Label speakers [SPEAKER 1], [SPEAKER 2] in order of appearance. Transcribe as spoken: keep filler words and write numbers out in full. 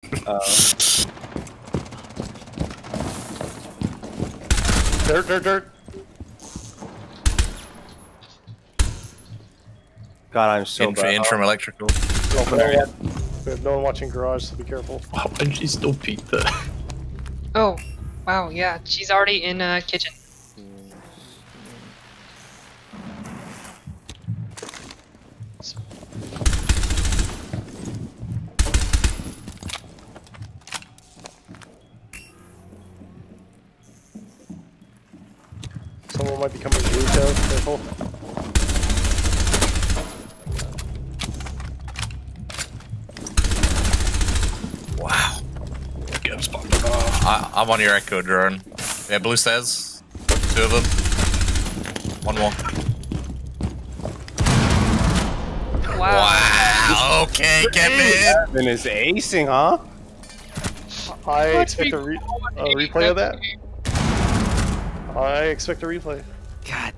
[SPEAKER 1] Uh,
[SPEAKER 2] Dirt, dirt, dirt.
[SPEAKER 1] God, I'm so
[SPEAKER 3] in,
[SPEAKER 1] bad.
[SPEAKER 3] in from electrical.
[SPEAKER 2] Open area. We have no one watching garage, so be careful.
[SPEAKER 4] Why did you still peek there?
[SPEAKER 5] Oh, wow, yeah, she's already in uh, kitchen.
[SPEAKER 2] Someone might be coming to roof out. Careful.
[SPEAKER 3] Wow.
[SPEAKER 4] Get him spotted.
[SPEAKER 3] I, I'm on your echo drone. Yeah, blue stairs. Two of them. One more.
[SPEAKER 5] Wow.
[SPEAKER 3] Wow. Okay, Kevin.
[SPEAKER 1] Kevin is acing, huh?
[SPEAKER 2] I
[SPEAKER 5] Let's
[SPEAKER 2] expect
[SPEAKER 5] be-
[SPEAKER 2] a, re a replay of that. I expect a replay.
[SPEAKER 6] God